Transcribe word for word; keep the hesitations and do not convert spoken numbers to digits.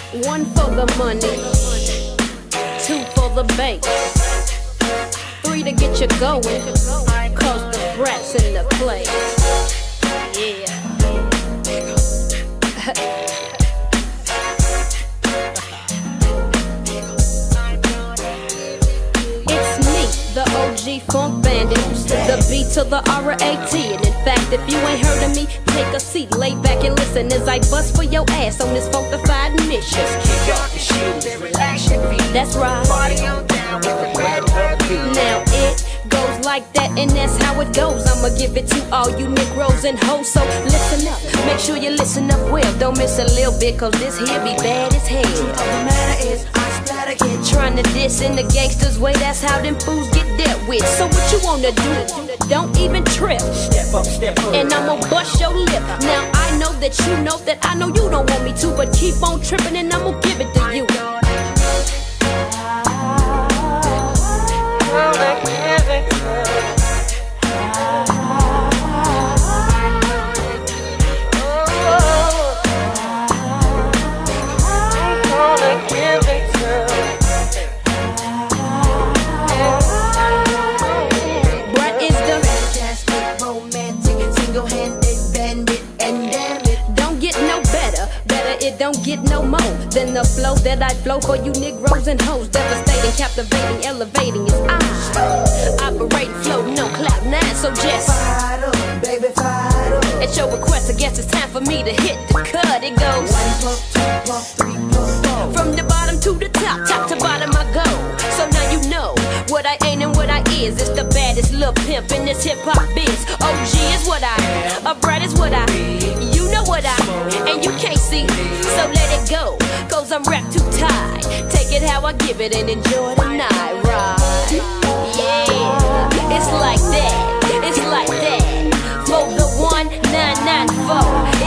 One for the money, two for the bank, three to get you going, cause the Brat's in the place. Yeah. It's me, the O G funk bandit, the B to the R A T. And in fact, if you ain't heard of me, take a seat, lay back and listen as I bust for your ass on this funkified mission. Kick off your shoes and relax your feet. That's right. Party on down with the Brat beat. Now it goes like that, and that's how it goes. I'ma give it to all you Negroes and hoes, so listen up. Make sure you listen up well. Don't miss a little bit, cause this here be bad as hell. All the matter is, I splatter get Trying to diss in the gangsters' way, that's how them fools get dealt with. So what you wanna do? Don't even trip. step up, step up. And I'ma bust your lip. Now I know that you know that I know you don't want me to, but keep on tripping and I'ma give it to you. Brat is the fantastic, romantic, single-handed bandit, and damn it, don't get no better. Better it don't get no more than the flow that I flow for you Negroes and hoes. Devastating, captivating, elevating is I. Operating, floating on cloud nine, so just fired up, baby, fired up. at your request, I guess it's time for me to hit the cut. It goes One plus two plus three plus four. from the bottom to the top, top to bottom I go. So now you know what I ain't and what I is. It's the baddest little pimp in this hip hop biz. O G is what I, a Brat is what I, you know what I, and you can't see. So let it go, cause I'm wrapped too tight. Take it how I give it and enjoy the night ride. Yeah, it's like that, it's like that. For the one nine nine four.